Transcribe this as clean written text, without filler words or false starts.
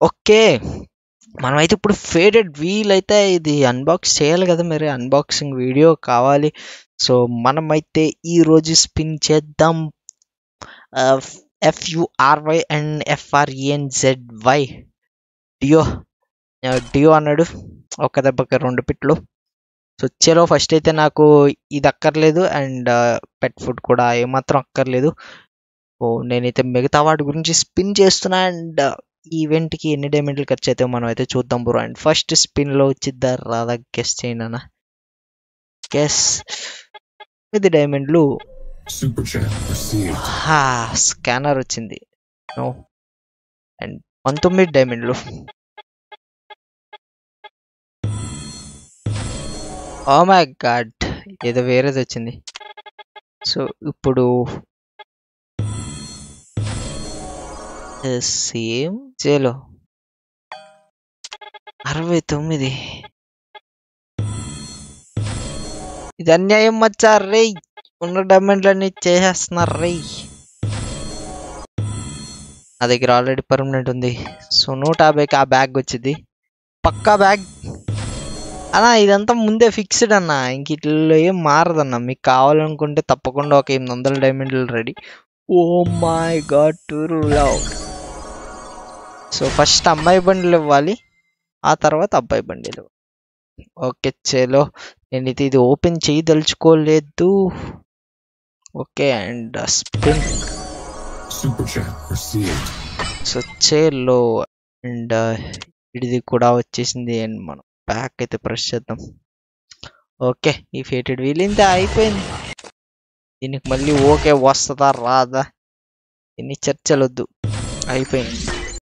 Okay, మనమైతే ఇప్పుడు faded wheel అయితే ఇది అన్బాక్స్ చేయాలి కదా, మరి అన్బాక్సింగ్ వీడియో కావాలి. సో మనమైతే ఈరోజు స్పిన్ చేద్దాం. FURY అండ్ FRENZY డియో డియో అన్నాడు. ఒక దెబ్బకి 2 పిట్లు. సో చలో ఫస్ట్ అయితే నాకు ఇది అక్కర్లేదు, అండ్ పెట్ ఫుడ్ కూడా ఏమాత్రం అక్కర్లేదు. సో నేనైతే మిగతా వాటి గురించి స్పిన్ చేస్తున్నా, అండ్ ఈవెంట్కి ఎన్ని డైమండ్లు ఖర్చు అయితే మనం అయితే చూద్దాం బ్రో. అండ్ ఫస్ట్ స్పిన్లో వచ్చిద్దా రాదా గెస్ చేయండి అన్న. గెస్ 9 డైమండ్లు. స్కానర్ వచ్చింది. నో. అండ్ 19 డైమండ్లు. ఓ మై గాడ్, ఏదో వేరేది వచ్చింది. సో ఇప్పుడు సేమ్ చేలో 69. ఇది అన్యాయం మచ్చా రే, ఉన్న డైమండ్లన్నీ చేసేస్తున్నారు రే. నా దగ్గర ఆల్రెడీ పర్మనెంట్ ఉంది. సో 150కి ఆ బ్యాగ్ వచ్చింది, పక్కా బ్యాగ్ అన్నా. ఇదంతా ముందే ఫిక్స్డ్ అన్న, ఇంక ఇట్లా ఏం మారదన్న. మీకు కావాలనుకుంటే తప్పకుండా ఒక 800 డైమండ్లు ready. Oh my god, true love. So first అమ్మాయి బండిలు ఇవ్వాలి, ఆ తర్వాత అబ్బాయి బండిలు. ఓకే చలో, నేను ఇది ఓపెన్ చేయదలుచుకోలేదు. Okay, and spin. సో చలో, అండ్ ఇది కూడా వచ్చేసింది. అండ్ మనం బ్యాక్ అయితే ప్రెస్ చేద్దాం. ఓకే, ఈ ఫేటెడ్ వీల్ ఇంత అయిపోయింది. దీనికి మళ్ళీ ఓకే వస్తుందా రాదా ఎన్ని చర్చలు వద్దు, అయిపోయింది.